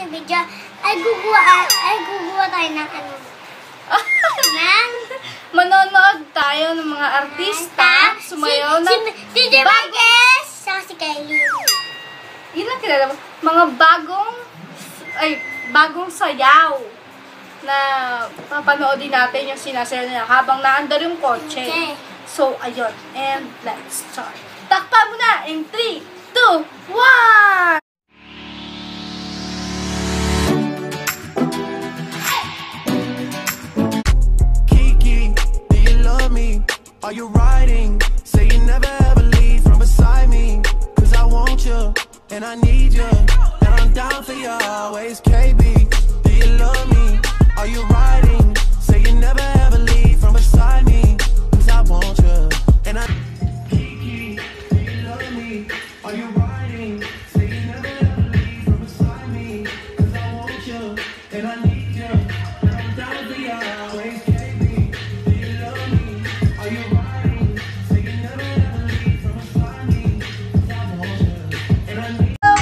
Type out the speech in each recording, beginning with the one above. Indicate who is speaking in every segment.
Speaker 1: sa video ay guguha tayo ng ano.
Speaker 2: Manonood tayo ng mga artista sumayaw na
Speaker 1: DJ Marquez saka si Kylie.
Speaker 2: Yun ang kilala mo. Mga bagong sayaw na papanoodin natin yung sinasayaw nila habang naandar yung kotse.
Speaker 1: Okay.
Speaker 2: So, ayun. And let's start. Takpa mo na in 3, 2, 1!
Speaker 3: Are you riding? Say you never ever leave from beside me. Cause I want you, and I need you. And I'm down for you always, KB. Do you love me? Are you riding? Say you never ever leave from beside me. Cause I want you, and I... Kiki, do you love me? Are you riding? Say you never ever leave from beside me. Cause I want you, and I need you. And I'm down for you always, KB. Do you love me? Are you riding? Say you never ever leave from beside me. Cause I want you, and I need you.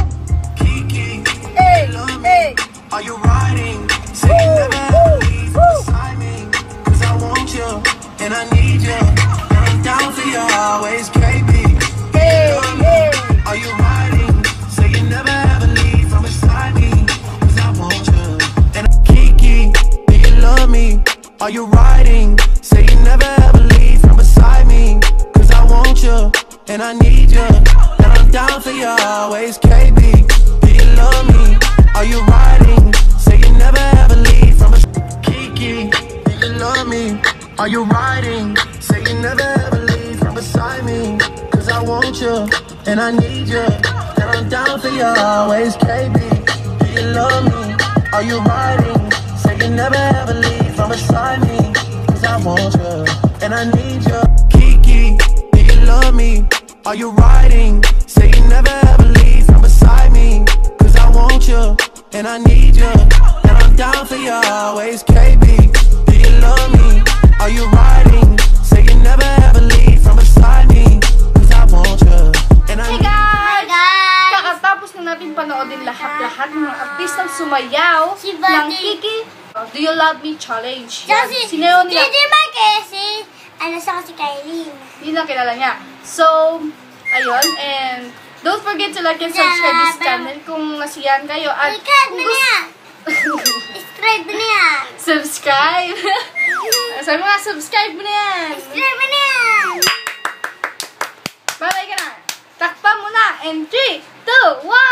Speaker 3: Kiki,
Speaker 2: Hey, hey!
Speaker 3: are you riding? Say you never ever leave from beside me. Cause I want you, and I need you. And I'm down for you always, KB.
Speaker 2: Hey, hey!
Speaker 3: Are you riding? Say you never ever leave from beside me. Cause I want you, and Kiki, do you love me? Are you riding? Say you never ever leave from beside me. Cause I want you, and I need you. And I'm down for you always, KB. Do you love me? Are you riding? Say you never ever leave from Kiki, do you love me? Are you riding? Say you never ever leave from beside me. Cause I want you, and I need you. And I'm down for you always, KB. Do you love me? Are you riding? Say you never ever leave from beside me. Cause I want you, and I need you. Kiki, do you love me? Are you riding? Say you never ever leave from beside me. Cause I want you, and I need you. And I'm down for you always, KB. Do you love me? Are you riding? Say you never ever leave from beside me. Cause I want you, and I
Speaker 2: Hey
Speaker 3: need you.
Speaker 2: guys! Kakatapos na natin panoodin lahat-lahat ng mga artistang sumayaw
Speaker 1: Si
Speaker 2: ng
Speaker 1: Buddy.
Speaker 2: Kiki Do You Love Me Challenge.
Speaker 1: Saka si
Speaker 2: Sinayaw nila.
Speaker 1: DJ Marquez saka si Kylie.
Speaker 2: Yun ang kilala niya. So, ayun. And don't forget to like and subscribe this channel kung nasiyan kayo. At
Speaker 1: Subscribe
Speaker 2: kung
Speaker 1: mo na! Subscribe mo na!
Speaker 2: Subscribe! Sabi mo nga, subscribe mo na yan!
Speaker 1: Subscribe mo na!
Speaker 2: Bye-bye ka na! Takpa mo na! And 3, 2, 1!